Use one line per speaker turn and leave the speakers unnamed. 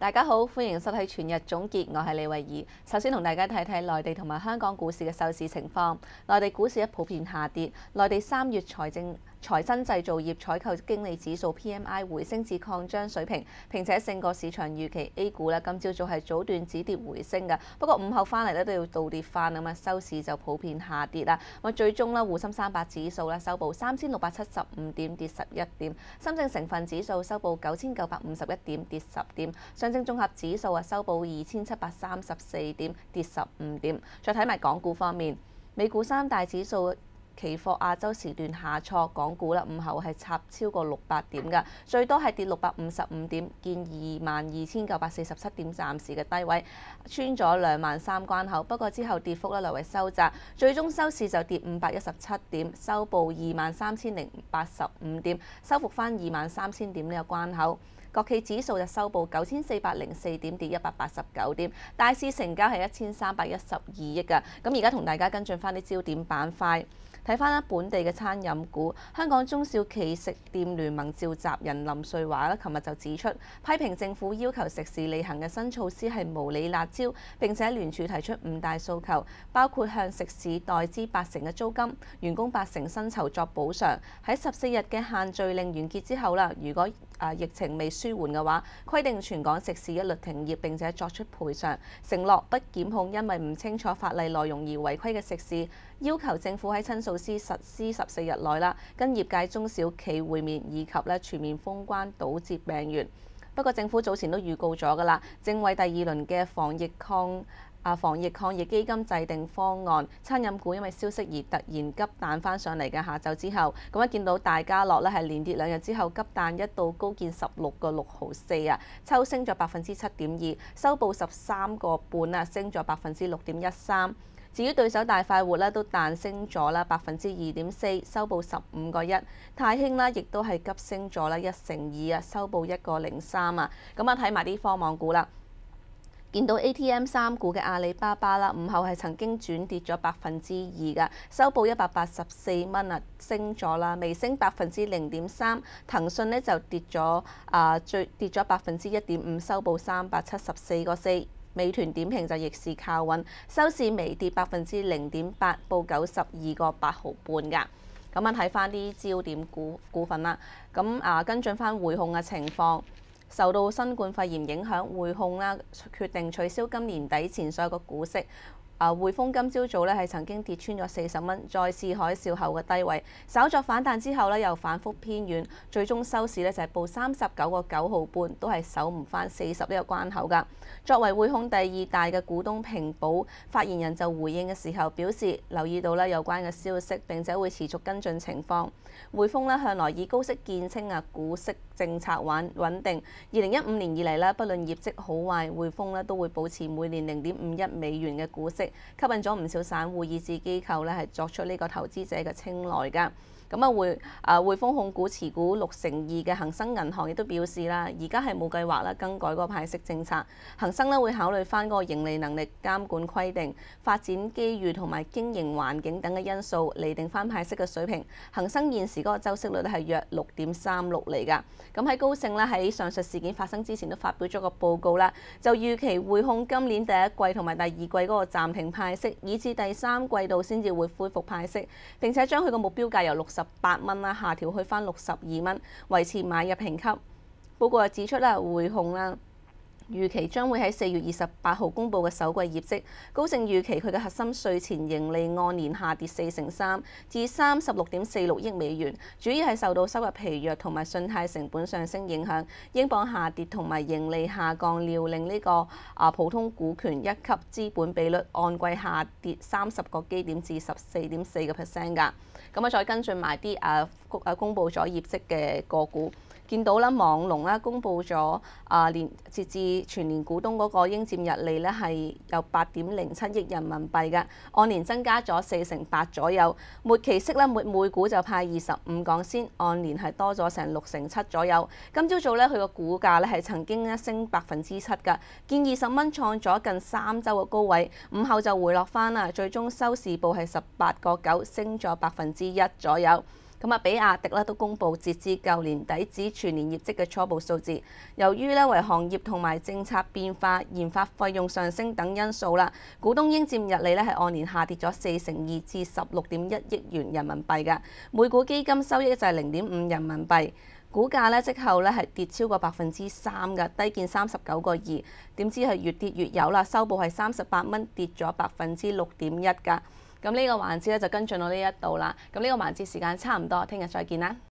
大家好，歡迎收睇全日總結，我係李慧儀。首先同大家睇睇內地同埋香港股市嘅收市情況。內地股市普遍下跌，內地3月財新製造業採購經理指數 PMI 回升至擴張水平，並且勝過市場預期。A 股咧今朝早係早段止跌回升嘅，不過午後翻嚟咧都要倒跌翻咁啊，收市就普遍下跌啦。咁最終咧滬深300指數咧收報3675點，跌11點；深證成分指數收報9951點，跌10點；上證綜合指數收報2734點，跌15點。再睇埋港股方面，美股3大指數期貨亞洲時段下挫，港股午後係插超過600點嘅，最多係跌655點，見22,947點，暫時嘅低位，穿咗23,000關口。不過之後跌幅略為收窄，最終收市就跌517點，收報23,085點，收復翻23,000點呢個關口。國企指數就收報9,404點，跌189點，大市成交係1,312億嘅。咁而家同大家跟進翻啲焦點板塊。睇翻本地嘅餐飲股，香港中小企食店聯盟召集人林瑞華琴日就指出，批評政府要求食肆履行嘅新措施係無理辣招，並且聯署提出5大訴求，包括向食肆代支80%嘅租金，員工80%薪酬作補償，喺14日嘅限聚令完結之後啦，如果疫情未舒緩嘅話，規定全港食肆一律停業，並且作出賠償，承諾不檢控因為唔清楚法例內容而違規嘅食肆，要求政府喺新措施實施14日內啦，跟業界中小企會面，以及全面封關堵截病源。不過政府早前都預告咗㗎啦，正為第二輪嘅防疫抗疫基金制定方案。餐飲股因為消息而突然急彈翻上嚟嘅，下晝之後，咁見到大家樂係連跌2日之後急彈一度高見16個6毫4啊，抽升咗7.2%，收報13個半啊，升咗6.13%。至於對手大快活都彈升咗2.4%，收報15個1。太興亦都係急升咗1成2啊，收報1個03啊。咁睇埋啲科網股啦。見到 ATM3 股嘅阿里巴巴午後係曾經轉跌咗2%嘅，收報184蚊啊，升咗微升0.3%。騰訊就跌咗跌咗1.5%，收報374個4。美團點評就逆市靠穩，收市微跌0.8%，報92個8毫半㗎。咁睇翻啲焦點股份啦。咁跟進翻匯控嘅情況。受到新冠肺炎影響，匯控決定取消今年底前所有嘅股息。匯豐今朝早係曾經跌穿咗40蚊，再試海嘯後嘅低位，稍作反彈之後又反覆偏軟，最終收市就係報39個9毫半，都係守唔翻40呢個關口㗎。作為匯控第2大嘅股東平保發言人就回應嘅時候表示，留意到有關嘅消息，並且會持續跟進情況。匯豐向來以高息見稱股息政策穩定。2015年以嚟不論業績好壞，匯豐都會保持每年0.51美元嘅股息，吸引咗唔少散戶以至機構係作出呢個投資者嘅青睞㗎。咁匯豐控股持股62%嘅恒生銀行亦都表示啦，而家係冇計劃更改嗰個派息政策。恒生會考慮翻嗰個盈利能力、監管規定、發展機遇同埋經營環境等嘅因素，釐定翻派息嘅水平。恒生現時嗰個周息率係約6.36厘㗎。咁喺高盛喺上述事件發生之前都發表咗個報告啦，就預期匯控今年第一季同埋第二季嗰個暫停派息，以至第3季度先至會恢復派息，並且將佢個目標價由68蚊下調去翻62蚊，維持買入評級。報告又指出匯控預期將會喺4月28號公佈嘅首季業績。高盛預期佢嘅核心稅前盈利按年下跌43%至36.46億美元，主要係受到收入疲弱同埋信貸成本上升影響，英鎊下跌同埋盈利下降，料令呢個普通股權一級資本比率按季下跌30個基點至14.4%㗎。咁再跟進埋啲公佈咗業績嘅個股。見到網龍公佈咗截至全年股東嗰個應佔溢利係有8.07億人民幣嘅，按年增加咗48%左右。末期息每股就派25港仙，按年係多咗成6.7%左右。今朝早佢個股價係曾經升7%㗎，見20蚊創咗近3週嘅高位，午後就回落翻啦，最終收市報係18個9，升咗1%左右。 咁啊，比亞迪咧都公布截至舊年底止全年業績嘅初步數字。由於咧為行業同埋政策變化、研發費用上升等因素啦，股東應佔溢利咧係按年下跌咗42%至16.1億元人民幣嘅，每股基金收益就係0.5人民幣。股價咧即後咧係跌超過3%嘅，低見39個2，點知係越跌越有啦，收報係38蚊，跌咗6.1%㗎。咁呢個環節咧就跟進到呢一度啦。咁呢個環節時間差唔多，聽日再見啦。